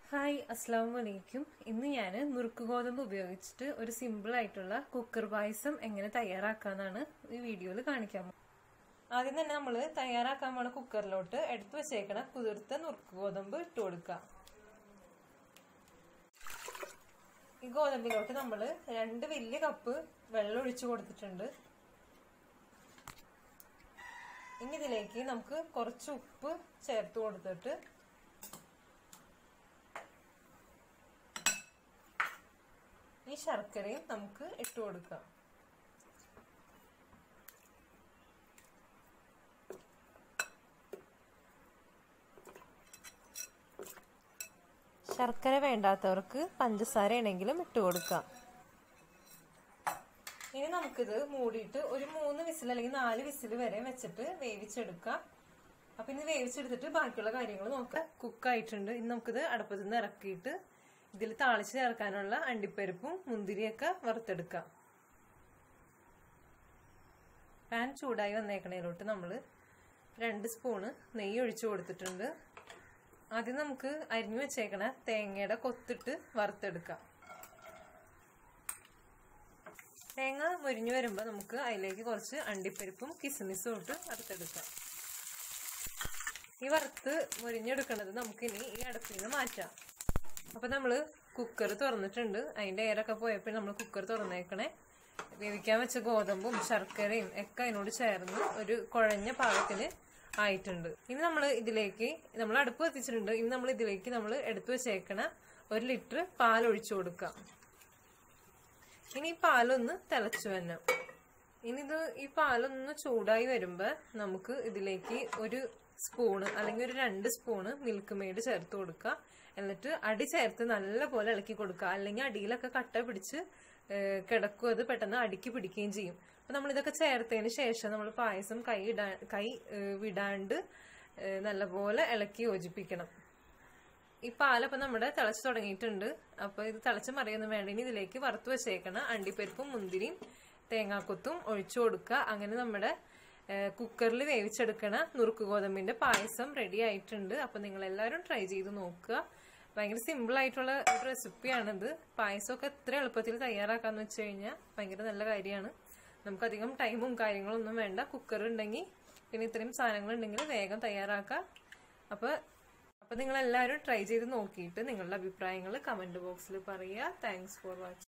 Hi അസ്സലാമു അലൈക്കും. ഇന്ന് ഞാൻ നുറുക്ക് ഗോതമ്പ് ഉപയോഗിച്ചിട്ട് ഒരു സിമ്പിൾ ആയിട്ടുള്ള കുക്കർ പായസം എങ്ങനെ തയ്യാറാക്കാന്നാണ് ഈ വീഡിയോയിൽ കാണിക്കാൻ പോകുന്നത്. ആദ്യം തന്നെ നമ്മൾ തയ്യാറാക്കാൻ പോണ കുക്കറിലോട്ട് എടുത്തു വെച്ചേക്കണ കുതിർത്ത നുറുക്ക് ഗോതമ്പ് ഇട്ട് കൊടുക്കാം. ഈ ഗോതമ്പിലോട്ട് നമ്മൾ 2 വലിയ കപ്പ് വെള്ളം ഒഴിച്ചു കൊടുത്തിട്ടുണ്ട്. ഇനി ഇതിലേക്ക് നമുക്ക് കുറച്ച് ഉപ്പ് ചേർത്ത് കൊടുത്തിട്ട് ഈ ശർക്കരയും നമുക്ക് ഇട്ട് കൊടുക്കാം. ശർക്കര വേണ്ടാത്തവർക്ക് പഞ്ചസാര ആണെങ്കിലും ഇട്ട് കൊടുക്കാം. ഇനി നമുക്കിത് മൂടിയിട്ട് ഒരു 3 വിസിൽ അല്ലെങ്കിൽ 4 വിസിൽ വരെ വെച്ചിട്ട് വേവിച്ചെടുക്കാം. അപ്പൊ ഇനി വേവിച്ചെടുത്തിട്ട് ബാക്കിയുള്ള കാര്യങ്ങൾ നോക്കാം. കുക്കായിട്ടുണ്ട്. ഇനി നമുക്കിത് അടുപ്പത്ത് നിന്ന് ഇറക്കിയിട്ട് ഇതിൽ താളിച്ച് ചേർക്കാനുള്ള അണ്ടിപ്പരിപ്പും മുന്തിരിയൊക്കെ വറുത്തെടുക്കാം. പാൻ ചൂടായി വന്നേക്കണേലോട്ട് നമ്മൾ 2 സ്പൂണ് നെയ്യ് ഒഴിച്ചു കൊടുത്തിട്ടുണ്ട്. ആദ്യം നമുക്ക് അരിഞ്ഞു വെച്ചേക്കണ തേങ്ങയുടെ കൊത്തിട്ട് വറുത്തെടുക്കാം. തേങ്ങ മുരിഞ്ഞു വരുമ്പോൾ നമുക്ക് അതിലേക്ക് കുറച്ച് അണ്ടിപ്പരിപ്പും കിസ്മിസും ഇട്ട് വറുത്തെടുക്കാം. ഈ വറുത്ത് മുരിഞ്ഞെടുക്കണത് നമുക്കിനി ഈ അടുപ്പിൽ നിന്ന് മാറ്റാം. അപ്പൊ നമ്മള് കുക്കർ തുറന്നിട്ടുണ്ട്. അതിന്റെ എയറൊക്കെ പോയപ്പോൾ നമ്മൾ കുക്കർ തുറന്നേക്കണേ. വേവിക്കാൻ വെച്ച ഗോതമ്പും ശർക്കരയും ഒക്കെ അതിനോട് ചേർന്ന് ഒരു കുഴഞ്ഞ പാകത്തിന് ആയിട്ടുണ്ട്. ഇനി നമ്മൾ അടുപ്പ് കത്തിച്ചിട്ടുണ്ട്. ഇനി നമ്മൾ ഇതിലേക്ക് നമ്മൾ എടുത്തു വെച്ചേക്കണ 1 ലിറ്റർ പാൽ ഒഴിച്ചു കൊടുക്കാം. ഇനി ഈ പാലൊന്ന് തിളച്ചു വരണം. ഈ പാലൊന്ന് ചൂടായി വരുമ്പോ നമുക്ക് ഇതിലേക്ക് 1 സ്പൂണ് അല്ലെങ്കിൽ ഒരു 2 സ്പൂണ് മിൽക്ക് മെയ്ഡ് ചേർത്ത് കൊടുക്കുക. എന്നിട്ട് അടി ചേർത്ത് നല്ല പോലെ ഇളക്കി കൊടുക്കുക. അല്ലെങ്കിൽ അടിയിലൊക്കെ കട്ട പിടിച്ച് കിടക്കും. അത് പെട്ടെന്ന് അടിക്ക് പിടിക്കുകയും ചെയ്യും. അപ്പൊ നമ്മൾ ഇതൊക്കെ ചേർത്തതിന് ശേഷം നമ്മൾ പായസം കൈ വിടാണ്ട് നല്ലപോലെ ഇളക്കി യോജിപ്പിക്കണം. ഈ പാലപ്പൊ നമ്മുടെ തിളച്ചു തുടങ്ങിയിട്ടുണ്ട്. അപ്പൊ ഇത് തിളച്ച് മറിയൊന്നും വേണ്ട. ഇനി ഇതിലേക്ക് വറുത്ത് വെച്ചേക്കണ അണ്ടിപ്പരിപ്പും മുന്തിരിയും തേങ്ങാക്കൊത്തും ഒഴിച്ചു കൊടുക്കുക. അങ്ങനെ നമ്മുടെ കുക്കറിൽ വേവിച്ചെടുക്കണ നുറുക്ക് ഗോതമ്പിന്റെ പായസം റെഡി ആയിട്ടുണ്ട്. അപ്പൊ നിങ്ങൾ എല്ലാവരും ട്രൈ ചെയ്ത് നോക്കുക. ഭയങ്കര സിമ്പിൾ ആയിട്ടുള്ള ഒരു റെസിപ്പിയാണിത്. പായസമൊക്കെ എത്ര എളുപ്പത്തിൽ തയ്യാറാക്കാന്ന് വെച്ച് കഴിഞ്ഞാൽ ഭയങ്കര നല്ല കാര്യമാണ്. നമുക്കധികം ടൈമും കാര്യങ്ങളൊന്നും വേണ്ട. കുക്കർ ഉണ്ടെങ്കിൽ പിന്നെ ഇത്രയും സാധനങ്ങൾ ഉണ്ടെങ്കിൽ വേഗം തയ്യാറാക്കാം. അപ്പൊ നിങ്ങൾ എല്ലാവരും ട്രൈ ചെയ്ത് നോക്കിയിട്ട് നിങ്ങളുടെ അഭിപ്രായങ്ങൾ കമന്റ് ബോക്സിൽ പറയുക. Thanks for watching.